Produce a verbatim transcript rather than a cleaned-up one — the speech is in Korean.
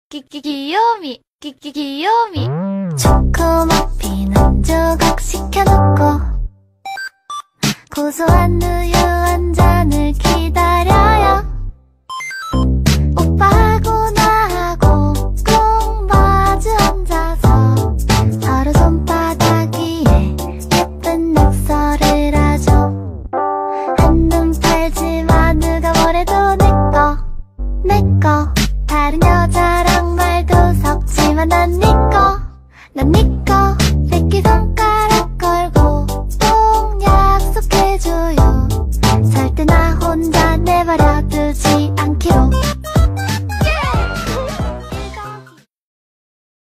끼끼 귀요미 끼끼 귀요미 초코머핀 한 조각 시켜놓고 고소한 우유